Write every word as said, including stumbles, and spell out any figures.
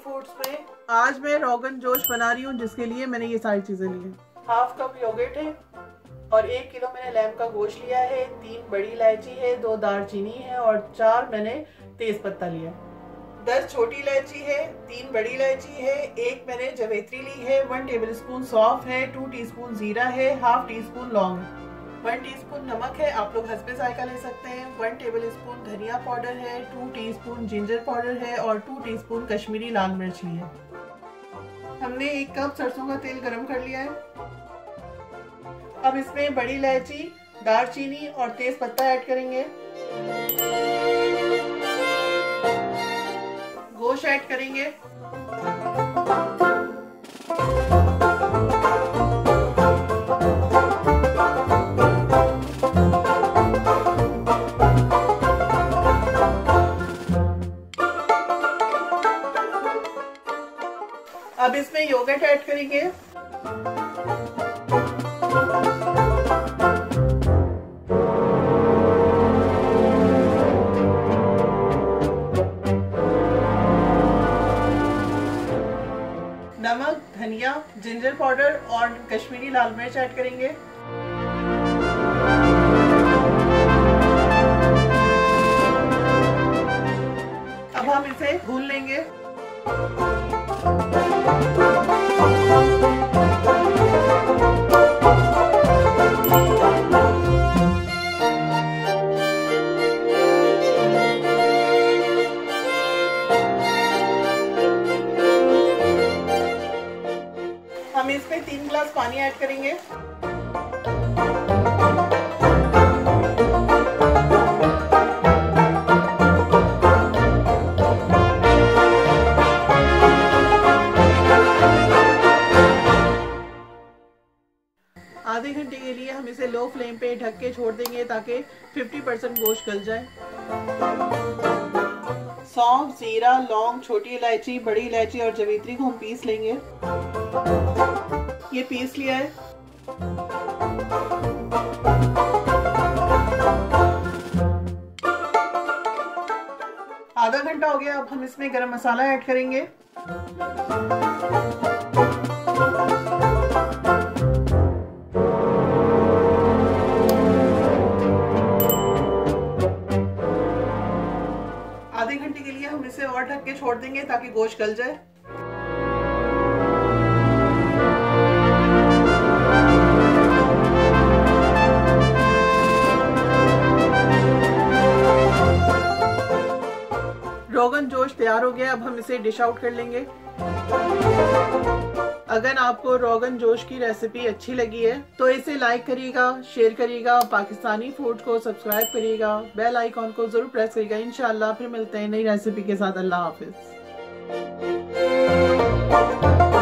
Foods में आज मैं रोगन जोश बना रही हूँ, जिसके लिए मैंने ये सारी चीजें ली हैं। हाफ कप योगर्ट है और एक किलो मैंने लैम्प का गोश्त लिया है, तीन बड़ी इलायची है, दो दालचीनी है और चार मैंने तेज पत्ता लिया है। दस छोटी इलायची है, तीन बड़ी इलायची है, एक मैंने जवेत्री ली है, वन टेबल स्पून सौंफ है, टू टीस्पून जीरा है, हाफ टी स्पून लौंग है, वन टीस्पून नमक है, आप लोग हस्बे जायका ले सकते हैं, वन टेबल स्पून धनिया पाउडर है, टू टीस्पून जिंजर पाउडर है और टू टीस्पून कश्मीरी लाल मिर्च ली है। हमने एक कप सरसों का तेल गरम कर लिया है। अब इसमें बड़ी इलायची, दालचीनी और तेज पत्ता ऐड करेंगे। गोश्त ऐड करेंगे। अब इसमें योगर्ट ऐड करेंगे। नमक, धनिया, जिंजर पाउडर और कश्मीरी लाल मिर्च ऐड करेंगे। अब हम इसे भून लेंगे। हम इसमें तीन गिलास पानी ऐड करेंगे। आधे घंटे के लिए हम इसे लो फ्लेम पे ढक के छोड़ देंगे ताकि पचास परसेंट गोश्त गल जाए। सौंफ, जीरा, लौंग, छोटी इलायची, बड़ी इलायची और जवित्री को हम पीस लेंगे। ये पीस लिया है। आधा घंटा हो गया। अब हम इसमें गरम मसाला ऐड करेंगे। आधे घंटे के लिए हम इसे और ढक के छोड़ देंगे ताकि गोश्त गल जाए। रोगन जोश तैयार हो गया। अब हम इसे डिश आउट कर लेंगे। अगर आपको रोगन जोश की रेसिपी अच्छी लगी है तो इसे लाइक करिएगा, शेयर करिएगा, पाकिस्तानी फूड को सब्सक्राइब करिएगा, बेल आइकॉन को जरूर प्रेस करिएगा। इंशाल्लाह फिर मिलते हैं नई रेसिपी के साथ। अल्लाह हाफिज।